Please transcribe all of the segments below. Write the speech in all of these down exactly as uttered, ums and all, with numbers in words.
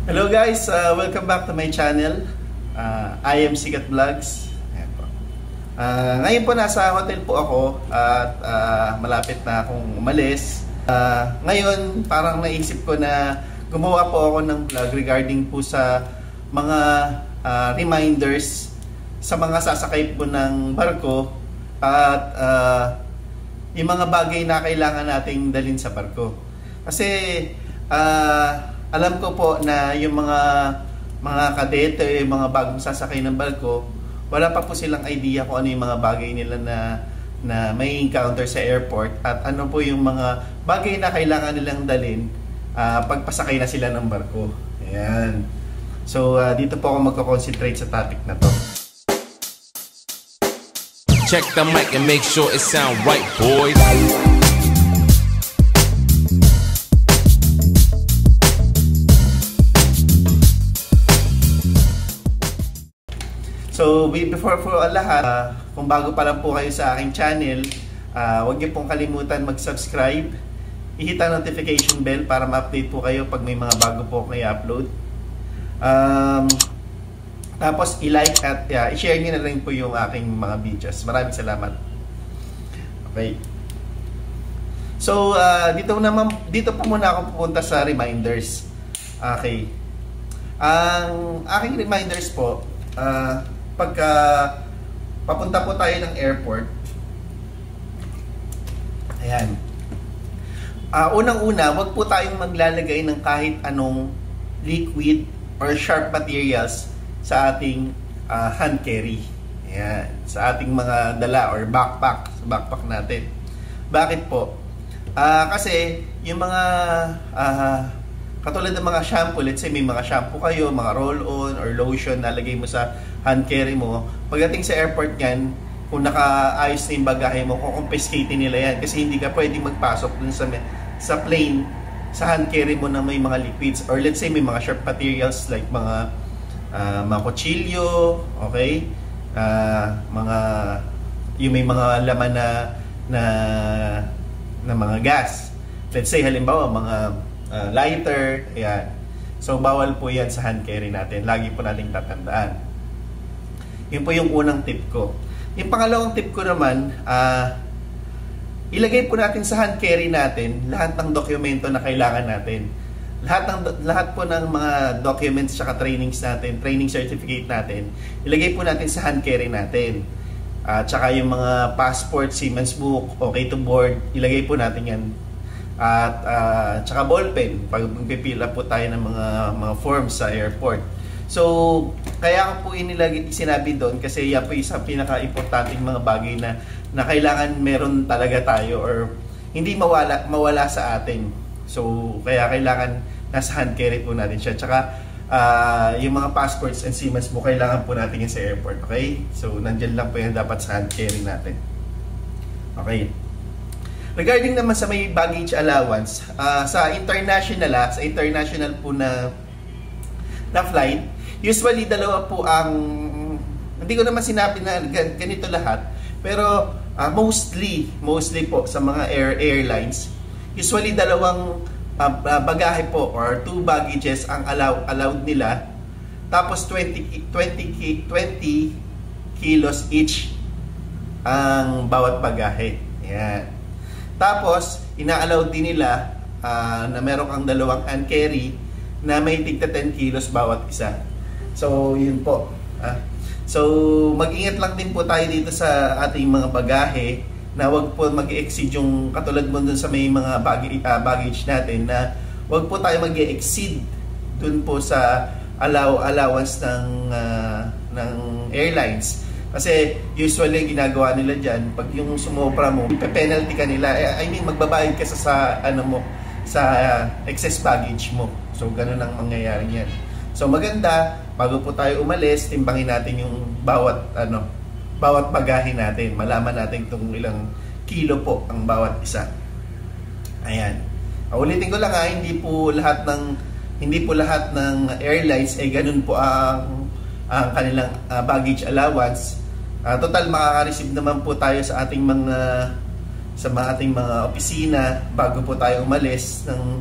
Hello guys, uh, welcome back to my channel, uh, iEMsicat Vlogs. Ayan po. Uh, ngayon po nasa hotel po ako at uh, malapit na akong umalis. Uh, ngayon parang naisip ko na gumawa po ako ng vlog regarding po sa mga uh, reminders sa mga sasakay po ng barko at uh, yung mga bagay na kailangan nating dalhin sa barko. Kasi uh, alam ko po na yung mga mga kadete, yung mga bagong sasakay ng barko, wala pa po silang idea kung ano yung mga bagay nila na na may encounter sa airport at ano po yung mga bagay na kailangan nilang dalhin uh, pagpasakay na sila ng barko. Ayan. So uh, dito po ako magko-concentrate sa topic na to. Check the mic and make sure it sound right, boys. So, before for all lahat, uh, kung bago pa lang po kayo sa aking channel, uh, huwag niyo pong kalimutan mag-subscribe, i-hit ang notification bell para ma-update po kayo pag may mga bago po akong i-upload. Um, tapos, i-like at uh, i-share niyo na rin po yung aking mga videos. Maraming salamat. Okay. So, uh, dito, naman, dito po muna ako pupunta sa reminders. Okay. Ang aking reminders po, uh, pagka papunta po tayo ng airport, ayan, uh, unang-una, wag po tayong maglalagay ng kahit anong liquid or sharp materials sa ating uh, hand carry, ayan, sa ating mga dala or backpack, sa backpack natin. Bakit po? Uh, kasi yung mga uh, katulad ng mga shampoo, let's say may mga shampoo kayo, mga roll-on or lotion na lagay mo sa hand carry mo. Pagdating sa airport yan, kung nakaayos na yung bagahe mo, kukumpiskate nila yan. Kasi hindi ka pwedeng magpasok dun sa, sa plane, sa hand carry mo na may mga liquids. Or let's say may mga sharp materials like mga uh, mga kutsilyo, okay? Uh, mga, yung may mga laman na, na, na mga gas. Let's say halimbawa mga Uh, lighter, ayan. So, bawal po yan sa hand carry natin. Lagi po nating tatandaan. Yun po yung unang tip ko. Yung pangalawang tip ko naman, uh, ilagay po natin sa hand carry natin lahat ng dokumento na kailangan natin. Lahat, ng, lahat po ng mga documents tsaka trainings natin, training certificate natin, ilagay po natin sa hand carry natin. Uh, tsaka yung mga passport, seaman's book, okay to board, ilagay po natin yan. At uh, tsaka ballpen pag magpipila po tayo ng mga mga forms sa airport. So, kaya ko po inilagay, sinabi doon kasi yan po isang pinaka-importanting mga bagay na, na kailangan meron talaga tayo or hindi mawala, mawala sa atin. So, kaya kailangan nasa hand carry po natin siya. Tsaka, uh, yung mga passports and seaman's book, kailangan po natin yan sa airport. Okay? So, nandyan lang po yan dapat sa hand carry natin. Okay. Regarding naman sa may baggage allowance, uh, sa international ah, sa international po na na flight, usually dalawa po ang, hindi ko naman sinabi na ganito lahat, pero uh, mostly, mostly po sa mga air airlines, usually dalawang uh, bagahe po or two baggages ang allow, allowed nila, tapos twenty kilos each ang bawat bagahe. Yan. Tapos, ina-allow din nila uh, na meron kang dalawang hand carry na may tigta ten kilos bawat isa. So, yun po. Ah. So, mag-ingat lang din po tayo dito sa ating mga bagahe na wag po mag-exceed yung katulad mo dun sa may mga baggage, uh, baggage natin na wag po tayo mag-exceed dun po sa allow allowance ng, uh, ng airlines. Kasi usually ginagawa nila dyan, pag yung sumobra mo, pe-penalty ka nila. I mean, magbabayad ka sa, sa ano mo, sa uh, excess baggage mo. So, ganun ang mangyayari yan. So, maganda, bago po tayo umalis, timbangin natin yung bawat, ano, bawat bagahe natin. Malaman natin kung ilang kilo po ang bawat isa. Ayan. Ulitin ko lang ha, hindi po lahat ng, hindi po lahat ng airlines ay ganun po ang, ang kanilang uh, baggage allowance. Uh, total makaka-receive naman po tayo sa ating mga sa mga ating mga opisina bago po tayo umalis ng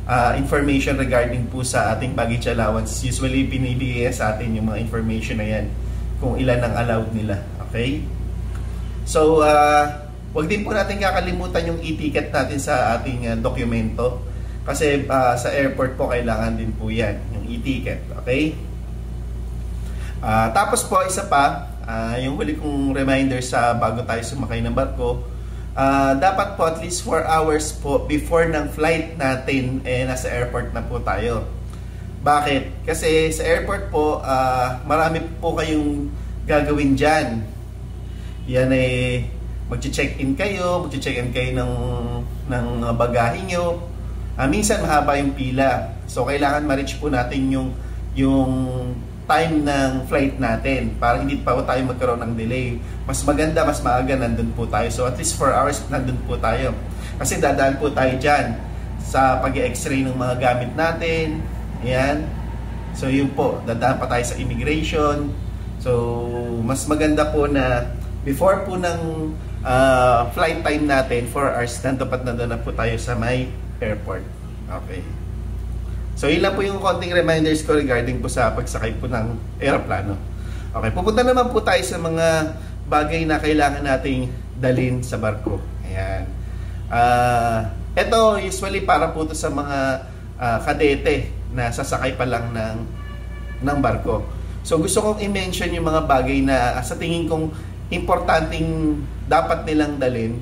uh, information regarding po sa ating baggage allowance. Usually binibigay sa atin yung mga information na yan kung ilan ang allowed nila. Okay? So, uh, wag din po natin kakalimutan yung e-ticket natin sa ating uh, dokumento. Kasi uh, sa airport po kailangan din po yan, yung e-ticket. Okay? Uh, tapos po, isa pa, uh, yung huli kong reminder sa bago tayo sumakay ng barko, uh, dapat po at least four hours po before ng flight natin, eh, nasa airport na po tayo. Bakit? Kasi sa airport po, uh, marami po kayong gagawin dyan. Yan eh, mag-check-in kayo, mag-check-in kayo ng, ng bagahe nyo. Uh, minsan mahaba yung pila. So, kailangan ma-reach po natin yung, yung time ng flight natin para hindi pa po tayo magkaroon ng delay. Mas maganda, mas maaga nandun po tayo. So, at least four hours nandun po tayo. Kasi dadaan po tayo dyan sa pag-x-ray ng mga gamit natin. Ayan. So, yun po. Dadaan pa tayo sa immigration. So, mas maganda po na before po ng uh, flight time natin, four hours, nandapat nandun na po tayo sa may airport. Okay. So, yun lang po yung konting reminders ko regarding po sa pagsakay po ng aeroplano. Okay, pupunta naman po tayo sa mga bagay na kailangan nating dalhin sa barko. Ayan. Uh, ito, usually para po to sa mga uh, kadete na sasakay pa lang ng, ng barko. So, gusto kong i-mention yung mga bagay na sa tingin kong importanteng dapat nilang dalhin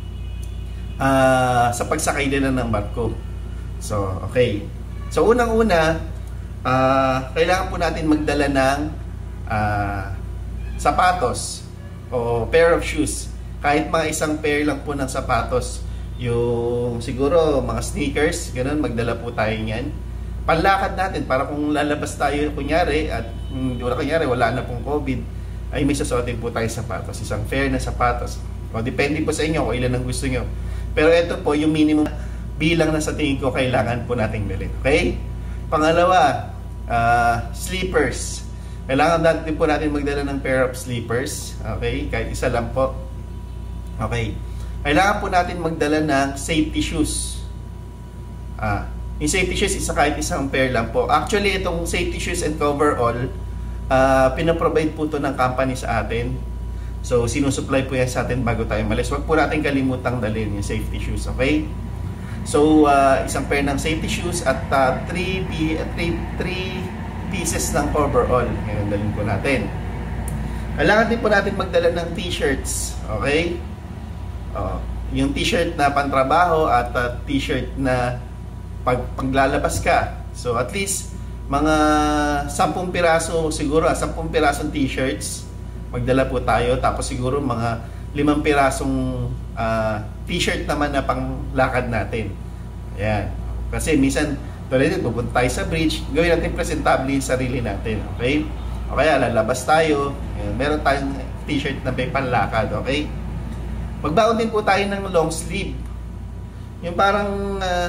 uh, sa pagsakay nila ng barko. So, okay. So, unang-una, uh, kailangan po natin magdala ng uh, sapatos o pair of shoes. Kahit mga isang pair lang po ng sapatos. Yung siguro mga sneakers, ganun, magdala po tayo niyan. Panlakad natin para kung lalabas tayo kunyari at hindi wala kunyari, wala na pong COVID, ay may susuotin po tayo sapatos. Isang pair na sapatos. O, depende po sa inyo kung ilan ang gusto nyo. Pero ito po, yung minimum bilang na sa tingin ko kailangan po nating bilhin. Okay? Pangalawa, uh, sleepers. Kailangan natin po natin magdala ng pair of sleepers. Okay? Kahit isa lang po. Okay. Kailangan po natin magdala ng safety shoes. Ah, yung safety shoes, isa kahit isang pair lang po. Actually, itong safety shoes and coverall, uh, pinaprovide po ito ng company sa atin. So, sinusupply po yan sa atin bago tayo malis. Huwag po natin kalimutang dalhin yung safety shoes. Okay? So, uh, isang pair ng safety shoes at uh, three, three, three pieces ng coverall. Ngayon, dalhin po natin. Kailangan din po natin magdala ng t-shirts. Okay? Uh, yung t-shirt na pantrabaho at uh, t-shirt na pag, paglalabas ka. So, at least, mga sampung piraso, siguro, sampung pirasong t-shirts, magdala po tayo. Tapos, siguro, mga limang pirasong uh, t-shirt naman na panglakad natin. Ayan. Kasi minsan, tulad dito, pupunta tayo sa bridge, gawin natin presentable yung sarili natin. Okay? O kaya, lalabas tayo. Ayan. Meron tayong t-shirt na may panlakad. Okay? Magbaon din po tayo ng long sleeve. Yung parang, uh,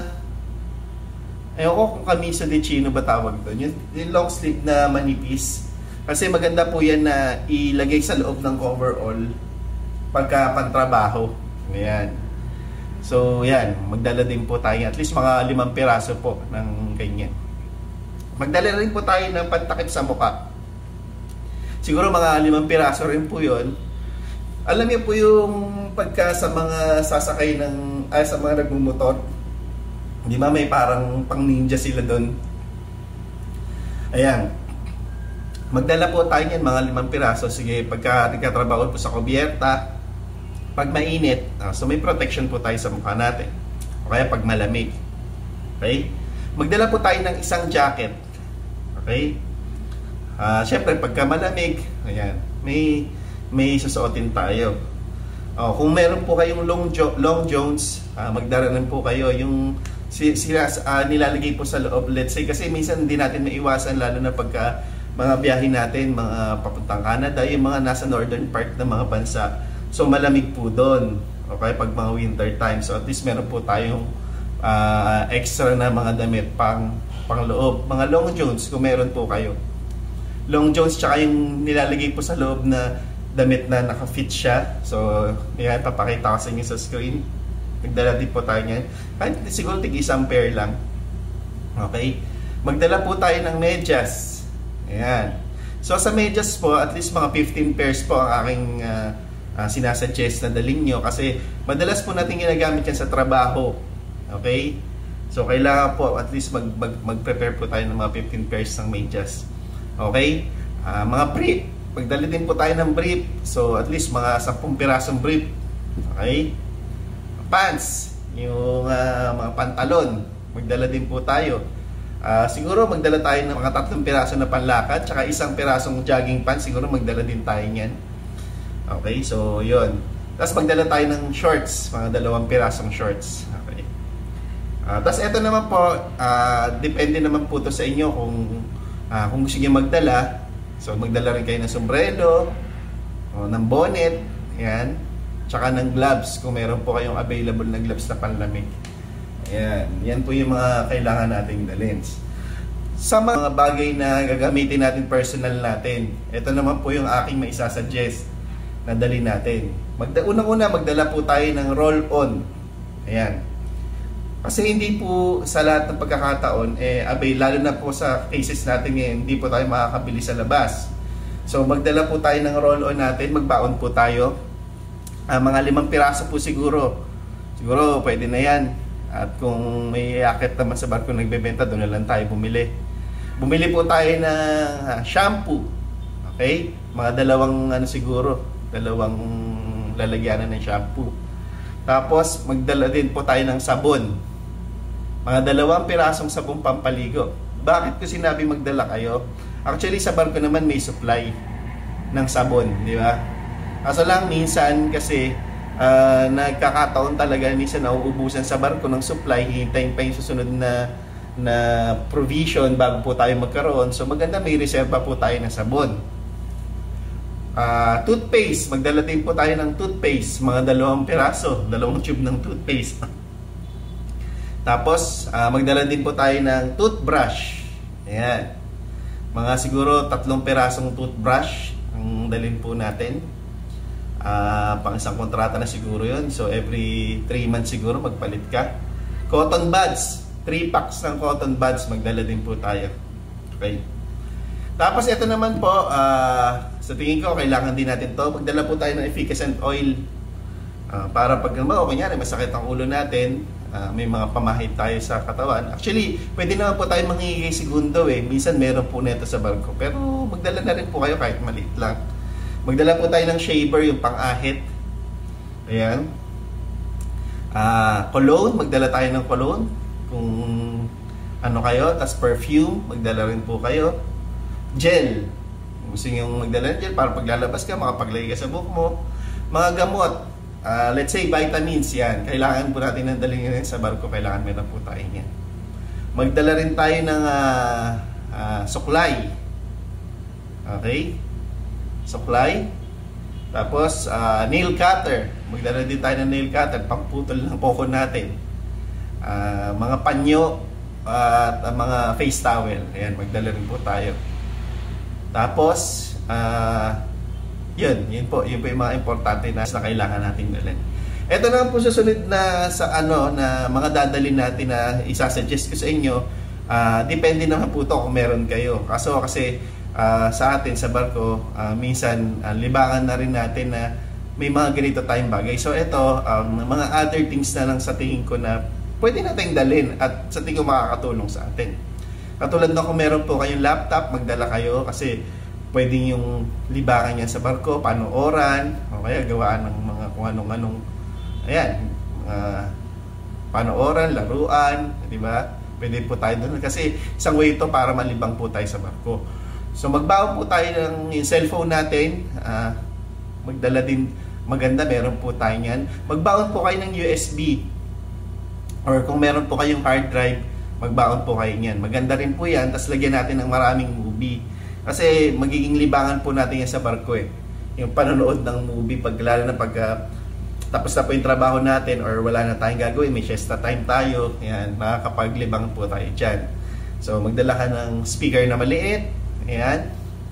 ayaw ko kung kamisa de chino ba tawag doon. Yung, yung long sleeve na manipis. Kasi maganda po yan na ilagay sa loob ng coverall pagka pantrabaho. Ayan. So, yan. Magdala din po tayo. At least mga limang piraso po ng ganyan. Magdala rin po tayo ng pantakip sa mukha. Siguro mga limang piraso rin po yun. Alam niyo po yung pagka sa mga sasakay ng, ay, sa mga nagmumotor, di ba may parang pang ninja sila doon. Ayan. Magdala po tayo yan, mga limang piraso. Sige, pagka nagkatrabaho po sa kubyerta, pag mainit, uh, so may protection po tayo sa mukha natin. O kaya pag malamig. Okay? Magdala po tayo ng isang jacket. Okay? Uh, Siyempre, pagka malamig, ayan, may, may susuotin tayo. O, kung meron po kayong long, jo long johns, uh, magdala rin po kayo. Yung sila, uh, nilalagay po sa loob, let's say, kasi minsan hindi natin maiwasan, lalo na pagka mga biyahe natin, mga papuntang Canada, yung mga nasa northern part ng mga bansa. So, malamig po doon. Okay, pag mga winter time. So, at least meron po tayong uh, extra na mga damit pang, pang loob. Mga long johns, kung meron po kayo. Long johns, tsaka yung nilalagay po sa loob na damit na naka-fit siya. So, yan, papakita ko sa inyo sa screen. Nagdala din po tayo niyan. Kahit siguro tig isang pair lang. Okay? Magdala po tayo ng medyas. Ayan. So sa medyas po, at least mga fifteen pairs po ang aking uh, uh, sinasuggest na dalhin nyo kasi madalas po natin ginagamit yan sa trabaho. Okay? So kailangan po at least mag, mag, mag-prepare po tayo ng mga fifteen pairs ng medyas. Okay? Uh, mga brief. Magdala din po tayo ng brief. So at least mga ten pirasong brief. Okay? Pants. Yung uh, mga pantalon. Magdala din po tayo. Uh, siguro magdala tayo ng mga tatlong piraso na panlakad tsaka isang pirasong jogging pants. Siguro magdala din tayo niyan. Okay, so yun. Tapos magdala tayo ng shorts, mga dalawang pirasong shorts. Okay. Uh, tapos eto naman po, uh, depende naman po to sa inyo kung uh, kung gusto niyo magdala. So magdala rin kayo ng sombrero, o ng bonnet, yan. Tsaka ng gloves kung meron po kayong available na gloves na panlamig. Ayan, yan po yung mga kailangan nating dalhin. Sa mga bagay na gagamitin natin personal natin, ito naman po yung aking maisasuggest na dalhin natin. Magda Unang-una, magdala po tayo ng roll-on. Ayan. Kasi hindi po sa lahat ng pagkakataon, eh, abay, lalo na po sa cases natin ngayon, hindi po tayo makakabili sa labas. So, magdala po tayo ng roll-on natin, magbaon po tayo. Uh, mga limang piraso po siguro. Siguro, pwede na yan. At kung may akit naman sa barko nagbebenta, doon na lang tayo bumili. Bumili po tayo ng shampoo. Okay? Mga dalawang ano siguro, dalawang lalagyanan ng shampoo. Tapos magdala din po tayo ng sabon. Mga dalawang pirasong sabon pampaligo. Bakit ko sinabi magdala kayo? Actually sa barko naman may supply ng sabon, di ba? Kaso lang minsan kasi Uh, nagkakataon talaga minsan nauubusan sa barko ng supply, hihintayin pa yung susunod na na provision bago po tayo magkaroon. So maganda may reserva po tayo ng sabon. Uh, toothpaste, magdala din po tayo ng toothpaste, mga dalawang piraso, dalawang tube ng toothpaste. Tapos uh, magdala din po tayo ng toothbrush. Ayan. Mga siguro tatlong pirasong toothbrush ang dalhin po natin. Uh, pang isang kontrata na siguro yun. So every three months siguro magpalit ka. Cotton buds, three packs ng cotton buds magdala din po tayo. Okay. Tapos ito naman po, uh, sa tingin ko kailangan din natin to. Magdala po tayo ng efficacent oil, uh, para pag o kunyari masakit ang ulo natin, uh, may mga pamahid tayo sa katawan. Actually pwede naman po tayo mangingigay segundo eh. Minsan meron po neto sa barko. Pero magdala na rin po kayo kahit maliit lang. Magdala po tayo ng shaver, yung pang-ahit. Ayan. Uh, cologne, magdala tayo ng cologne. Kung ano kayo, tas perfume, magdala rin po kayo. Gel. Gusto nyo magdala ng gel para paglalabas ka, makapaglagay ka sa buhok mo. Mga gamot. Uh, let's say vitamins, yan. Kailangan po natin ng dalhin yan sa barko. Kailangan meron po tayo yan. Magdala rin tayo ng uh, uh, suklay. Okay? Supply. Tapos uh, nail cutter, magdala din tayo ng nail cutter, pamputol ng poko natin. Uh, mga panyo at uh, mga face towel, ayan, magdala rin po tayo. Tapos uh, yun, yun po, yun po yung mga importante na kailangan natin dalhin. Ito na po susunod na sa ano na mga dadalhin natin na isasuggest ko sa inyo. Uh, depende naman po to kung meron kayo. Kaso kasi Uh, sa atin sa barko, uh, minsan uh, libangan na rin natin na may mga ganito tayong bagay. So ito, um, mga other things na lang sa tingin ko na pwede natin dalhin at sa tingin ko makakatulong sa atin. Katulad na kung meron po kayong laptop, magdala kayo kasi pwede yung libangan yan sa barko, panooran, o kaya gawaan ng mga kung anong-anong, ayan, uh, panooran, laruan, di ba? Pwede po tayo doon kasi isang way ito para malibang po tayo sa barko. So magbaon po tayo ng yung cellphone natin, uh, magdala din, maganda, meron po tayo yan. Magbaon po kayo ng U S B or kung meron po kayong hard drive, magbaon po kayo yan. Maganda rin po yan, tapos lagyan natin ng maraming movie. Kasi magiging libangan po natin yan sa barko eh. Yung panonood ng movie, pag lalo na pag uh, tapos na po yung trabaho natin or wala na tayong gagawin, may siesta time tayo, yan, makakapaglibang po tayo dyan. So magdala ka ng speaker na maliit. Ayan.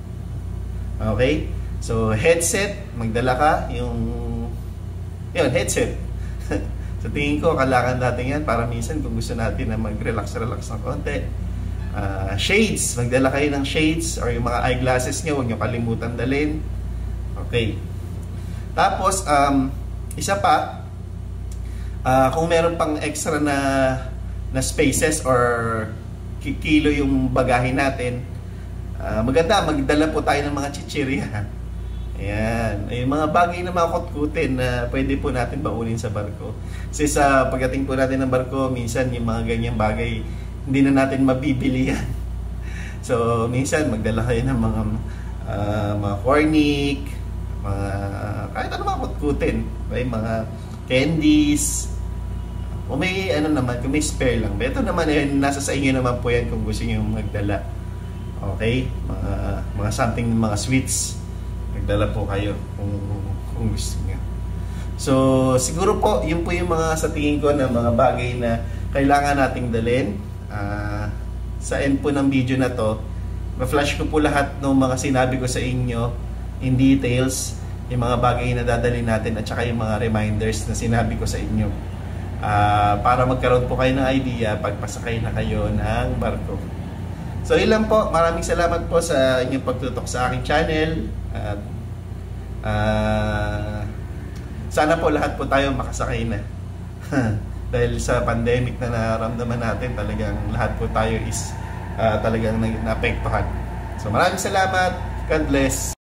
Okay. So headset, magdala ka yung yun, headset. Sa tingin ko, kailangan natin yan para minsan kung gusto natin na mag-relax-relax ng konti. Uh, shades, magdala kayo ng shades or yung mga eyeglasses nyo, huwag nyo kalimutan dalhin. Okay. Tapos, um, isa pa, uh, kung meron pang extra na, na spaces or kilo yung bagahe natin, uh, maganda, magdala po tayo ng mga chichirya. Ayan, yung mga bagay na mga kutkutin na pwede po natin baunin sa barko. Kasi sa pagdating po natin ng barko, minsan yung mga ganyang bagay, hindi na natin mabibili yan. So, minsan magdala kayo ng mga uh, mga cornic, mga, kahit ano mga kutkutin, okay? Mga candies, o may ano naman, kung may spare lang. Ito naman, yun, nasa sa inyo naman po yan kung gusto nyo magdala. Okay? Mga, mga something, mga sweets. Magdala po kayo kung, kung gusto nyo. So, siguro po, yun po yung mga sa tingin ko na mga bagay na kailangan nating dalhin. Uh, sa end po ng video na to, ma-flash ko po lahat ng mga sinabi ko sa inyo in details, yung mga bagay na dadalhin natin at saka yung mga reminders na sinabi ko sa inyo. Uh, para magkaroon po kayo ng idea pag pasakay na kayo ng barko. So, ilan po. Maraming salamat po sa inyong pagtutok sa aking channel. At uh, sana po lahat po tayo makasakay na. Dahil sa pandemic na nararamdaman natin, talagang lahat po tayo is uh, talagang naapektuhan. So, maraming salamat. God bless.